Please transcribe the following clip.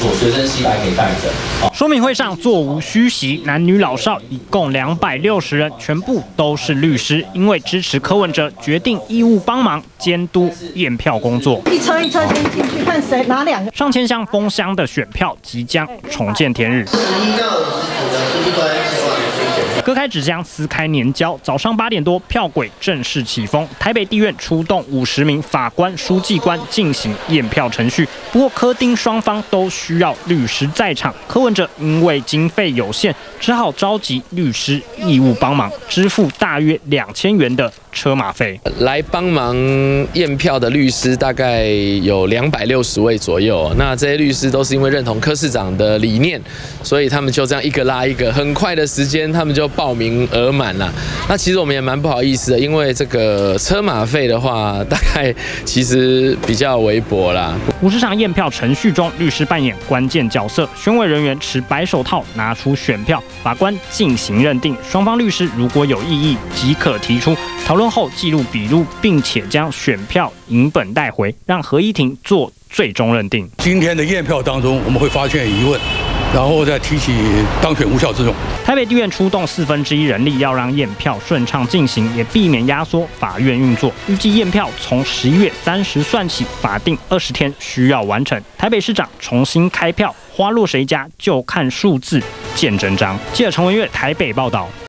做，随身携带可以带着。 说明会上座无虚席，男女老少一共260人，全部都是律师，因为支持柯文哲，决定义务帮忙监督验票工作。 一车一车先进去看谁哪2个。 上千箱封箱的选票即将重见天日。割开纸箱，撕开年胶。早上8点多，票轨正式起风。台北地院出动50名法官、书记官进行验票程序。不过柯丁双方都需要律师在场。柯文哲因为经费有限，只好召集律师义务帮忙，支付大约2000元的车马费。 来帮忙验票的律师大概有260位左右。那这些律师都是因为认同柯市长的理念，所以他们就这样一个拉一个，很快的时间他们就报名额满了。那其实我们也蛮不好意思的，因为这个车马费的话，大概其实比较微薄啦。 50场验票程序中，律师扮演关键角色，选委人员持白手套拿出选票，法官进行认定。双方律师如果有异议，即可提出。讨论后记录笔录，并且将选票影本带回，让合议庭做最终认定。 今天的验票当中，我们会发现疑问，然后再提起当选无效之用。 台北地院出动1/4人力，要让验票顺畅进行，也避免压缩法院运作。预计验票从11月30算起，法定20天需要完成。台北市长重新开票，花落谁家就看数字见真章。记者陈文月台北报道。